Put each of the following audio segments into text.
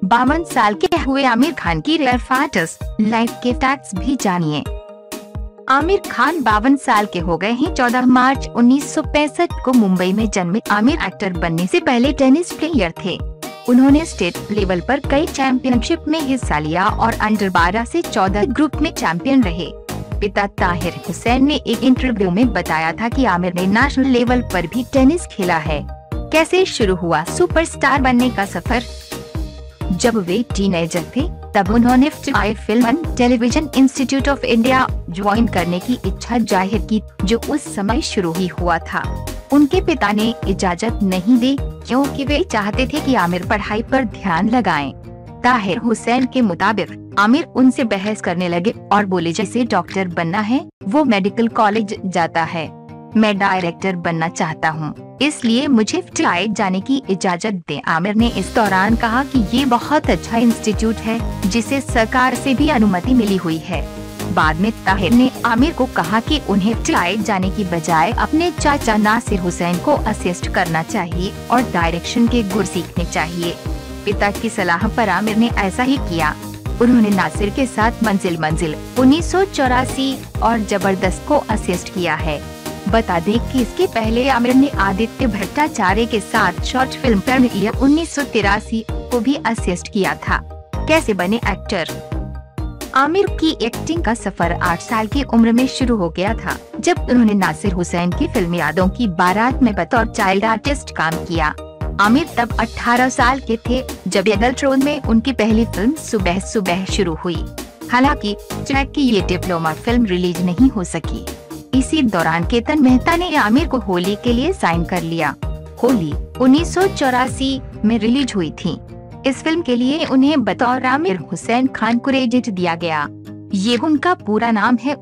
52 साल के हुए आमिर खान की रेयर फैक्ट्स, लाइफ के फैक्ट्स भी जानिए। आमिर खान 52 साल के हो गए हैं। 14 मार्च 1965 को मुंबई में जन्मे आमिर एक्टर बनने से पहले टेनिस प्लेयर थे। उन्होंने स्टेट लेवल पर कई चैंपियनशिप में हिस्सा लिया और अंडर 12 से 14 ग्रुप में चैंपियन रहे। पिता ताहिर हुसैन ने एक इंटरव्यू में बताया था कि आमिर ने नेशनल लेवल पर भी टेनिस खेला है। कैसे शुरू हुआ सुपरस्टार बनने का सफर? जब वे टीनेजर थे तब उन्होंने film and television institute of India join करने की इच्छा जाहिर की, जो उस समय शुरू ही हुआ था। उनके पिता ने इजाजत नहीं दी क्योंकि वे चाहते थे कि आमिर पढ़ाई पर ध्यान लगाएं। ताहिर हुसैन के मुताबिक आमिर उनसे बहस करने लगे और बोले, जैसे डॉक्टर बनना है वो मेडिकल कॉलेज जाता है, मैं डायरेक्टर बनना चाहता हूँ, इसलिए मुझे फ्लाइट जाने की इजाजत दें। आमिर ने इस दौरान कहा कि ये बहुत अच्छा इंस्टीट्यूट है जिसे सरकार से भी अनुमति मिली हुई है। बाद में ताहिर ने आमिर को कहा कि उन्हें फ्लाइट जाने की बजाय अपने चाचा नासिर हुसैन को असिस्ट करना चाहिए और डायरेक्शन के गुर सीखने चाहिए। पिता की सलाह पर आमिर ने ऐसा ही किया। उन्होंने नासिर के साथ मंजिल 1984 और जबरदस्त को असिस्ट किया है। बता दें कि इसके पहले आमिर ने आदित्य भट्टाचार्य के साथ शॉर्ट फिल्म प्रेमियर 1983 को भी असिस्ट किया था। कैसे बने एक्टर? आमिर की एक्टिंग का सफर 8 साल की उम्र में शुरू हो गया था, जब उन्होंने नासिर हुसैन की फिल्म यादों की बारात में बतौर चाइल्ड आर्टिस्ट काम किया। आमिर तब 18 साल के थे जब एडल्ट रोल में उनकी पहली फिल्म सुबह सुबह शुरू हुई। हालांकि जैक की ये डिप्लोमा फिल्म रिलीज नहीं हो सकी। इसी दौरान केतन मेहता ने आमिर को होली के लिए साइन कर लिया। होली 1984 में रिलीज हुई थी। इस फिल्म के लिए उन्हें बतौर आमिर हुसैन खान क्रेडिट दिया गया। ये उनका पूरा नाम है।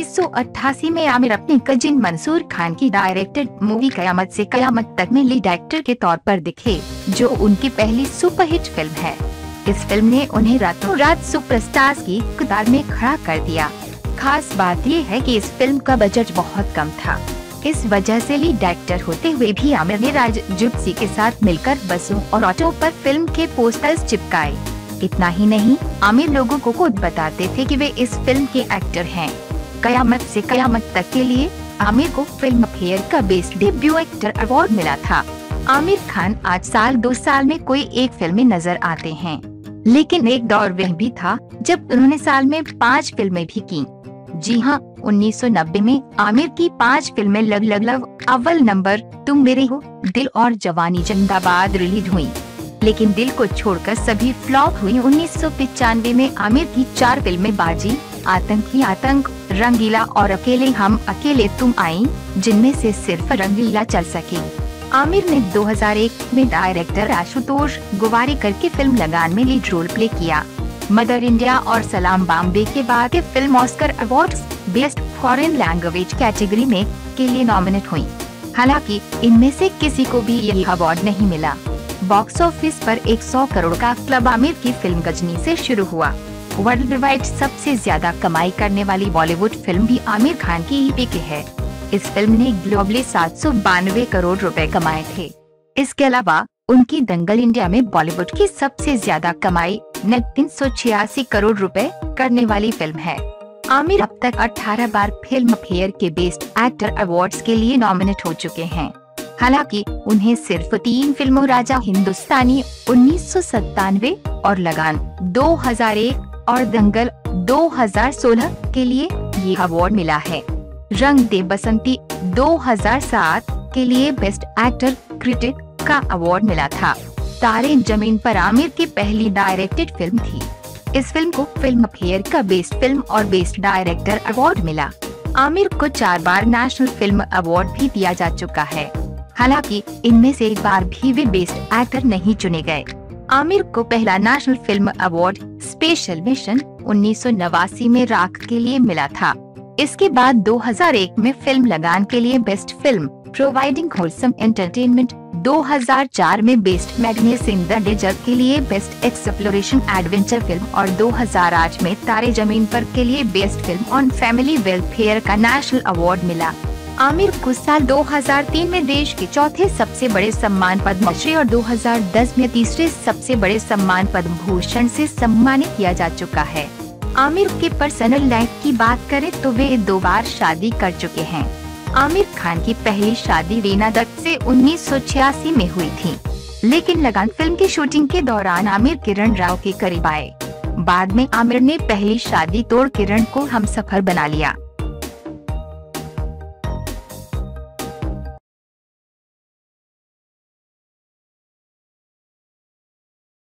1988 में आमिर अपने कजिन मंसूर खान की डायरेक्टेड मूवी कयामत से कयामत तक में लीड एक्टर के तौर पर दिखे, जो उनकी पहली सुपरहिट फिल्म है। इस फिल्म ने उन्हें रातों रात सुपरस्टार्स की कतार में खड़ा कर दिया। खास बात ये है कि इस फिल्म का बजट बहुत कम था। इस वजह से लीड एक्टर होते हुए भी आमिर ने राज जुप्सी के साथ मिलकर बसों और ऑटो पर फिल्म के पोस्टर्स चिपकाए। इतना ही नहीं, आमिर लोगों को खुद बताते थे कि वे इस फिल्म के एक्टर हैं। कयामत से कयामत तक के लिए आमिर को फिल्म फेयर का बेस्ट डेब्यू एक्टर अवार्ड मिला था। आमिर खान आज साल 2 साल में कोई एक फिल्म में नजर आते हैं, लेकिन एक दौर वह भी था जब उन्होंने साल में 5 फिल्में भी की। जी हाँ, 1990 में आमिर की 5 फिल्में लव अव्वल नंबर, तुम मेरे हो, दिल और जवानी जिंदाबाद रिलीज हुई, लेकिन दिल को छोड़कर सभी फ्लॉप हुई। 1995 में आमिर की 4 फिल्में बाजी, आतंकी आतंक, रंगीला और अकेले हम अकेले तुम आई, जिनमें से सिर्फ रंगीला चल सकी। आमिर ने 2001 में डायरेक्टर आशुतोष गोवारिकर की फिल्म लगान में लीड रोल प्ले किया। मदर इंडिया और सलाम बॉम्बे के बाद ये film Oscar awards best foreign language category में के लिए नॉमिनेट हुई। हालांकि इनमें से किसी को भी यह अवार्ड नहीं मिला। बॉक्स ऑफिस पर 100 करोड़ का क्लब आमिर की फिल्म गजनी से शुरू हुआ। वर्ल्ड वाइड सबसे ज्यादा कमाई करने वाली बॉलीवुड फिल्म भी आमिर खान की ही पिक है। इस फिल्म ने ग्लोबली 792 करोड़ रुपए कमाए थे। इसके अलावा उनकी दंगल इंडिया में बॉलीवुड की सबसे ज्यादा कमाई नेट 386 करोड़ रुपए करने वाली फिल्म है। आमिर अब तक 18 बार फिल्म फेयर के बेस्ट एक्टर अवार्ड्स के लिए नॉमिनेट हो चुके हैं। हालांकि उन्हें सिर्फ 3 फिल्मों राजा हिंदुस्तानी 1997 और लगान 2001 और दंगल 2016 के लिए ये अवार्ड मिला है। रंग दे बसंती 2007 के लिए बेस्ट एक्टर क्रिटिक का अवार्ड मिला था। तारे जमीन पर आमिर की पहली डायरेक्टेड फिल्म थी। इस फिल्म को फिल्म फेयर का बेस्ट फिल्म और बेस्ट डायरेक्टर अवार्ड मिला। आमिर को 4 बार नेशनल फिल्म अवार्ड भी दिया जा चुका है। हालांकि इनमें से एक बार भी वे बेस्ट एक्टर नहीं चुने गए। आमिर को पहला national film award special mention 1989 में राख के लिए मिला था। इसके बाद 2001 में फिल्म लगान के लिए best film providing wholesome entertainment, 2004 में best madness in the desert के लिए बेस्ट एक्सप्लोरेशन एडवेंचर फिल्म और 2008 में तारे जमीन पर के लिए best film on family welfare का नेशनल अवार्ड मिला। आमिर को साल 2003 में देश के चौथे सबसे बड़े सम्मान पद्मश्री और 2010 में तीसरे सबसे बड़े सम्मान पद्म भूषण से सम्मानित किया जा चुका है। आमिर के पर्सनल लाइफ की बात करें तो वे 2 बार शादी कर चुके हैं। आमिर खान की पहली शादी रीना दत्त से 1986 में हुई थी, लेकिन लगान फिल्म की शूटिंग के दौरान आमिर किरण राव के करीब आए। बाद में आमिर ने पहली शादी तोड़ किरण को हमसफर बना लिया।